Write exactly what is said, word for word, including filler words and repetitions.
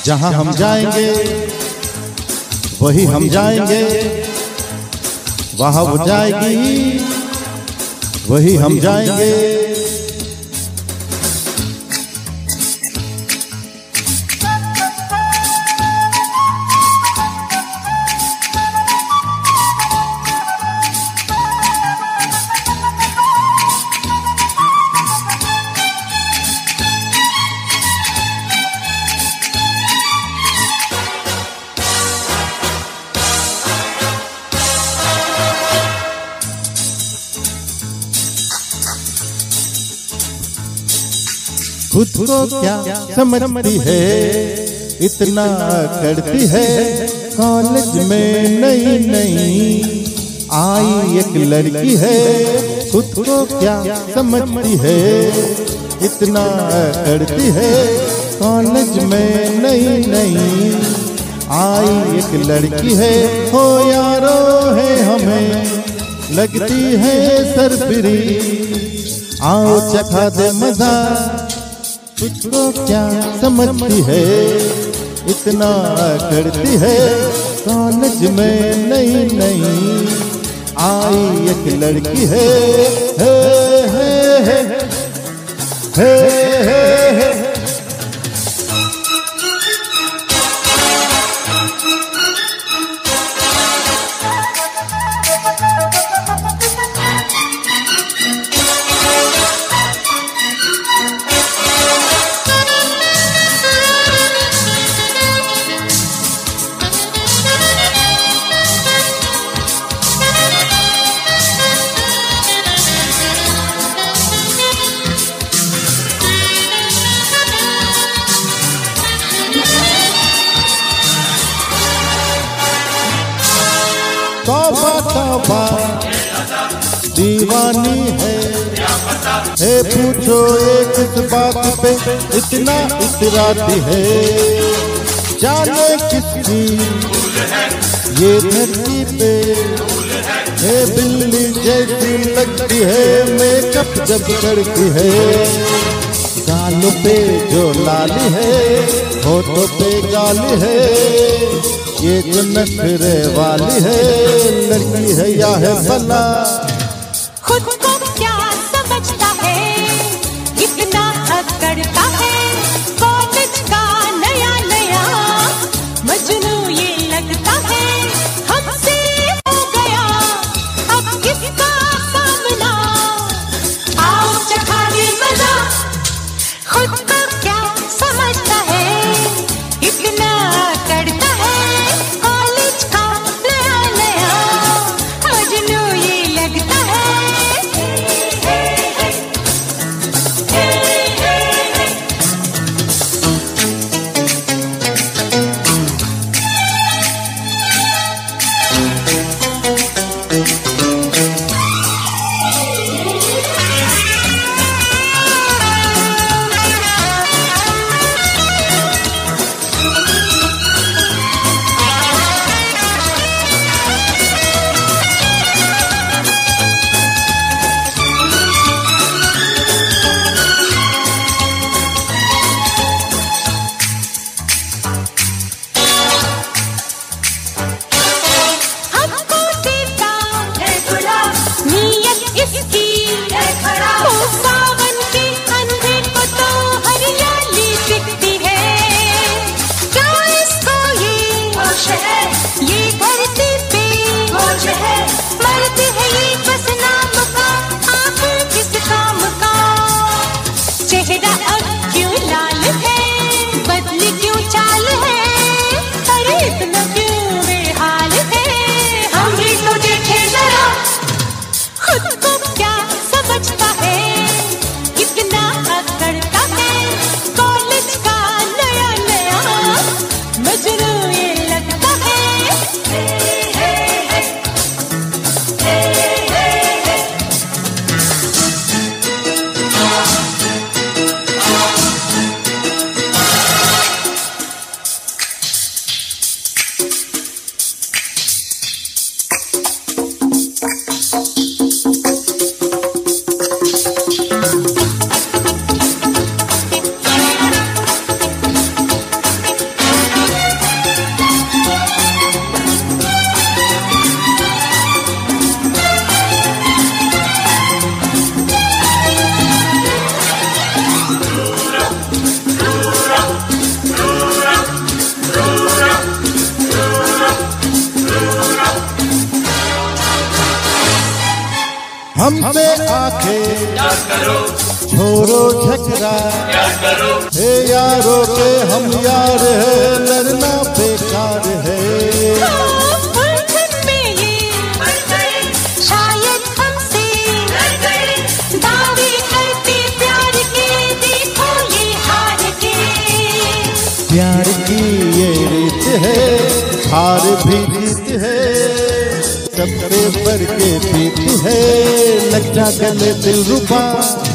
जहां हम जाएंगे वही हम जाएंगे, वहां वो जाएगी वही हम जाएंगे। खुद को क्या समझती है, इतना करती है। कॉलेज में नई नई आई एक लड़की है, खुद को क्या समझती है, इतना करती है। कॉलेज में नई नई आई एक लड़की है, हो यारो है हमें लगती है सरफिरी, आओ चखा दे मजा। तुझको क्या समझती है, इतना करती है। कॉलेज में नई नई आई एक लड़की है, हे हे हे हे हे हे। तौबा तौबा दीवानी है, है पूछो एक इस बात पे इतना इतराती है। जाने किसकी ये धरती पे है, बिल्ली जैसी लगती है मेकअप जब करती है। गालों पे जो लाली है, होठों पे गाली है, ये जो नखरे वाली है लड़की है या है भला। खुद को क्या समझता है, इतना अकड़ता है। कॉलेज का नया नया मजनू ये लगता है, हमसे हो गया अब किसका सामना, आओ चखा दे मजा। खुद को क्या समझता है, इतना अकड़ता है। छोरो झगड़ा हे यारों के हम यार है, लड़ना बेकार है। उलझन में ये शायद हमसे दावे करते प्यार के, देखो ये हार के। प्यार की ये रीत है, हार भी जीत है, सबसे बढ़ के पीत है। लग जा गले दिल रुबा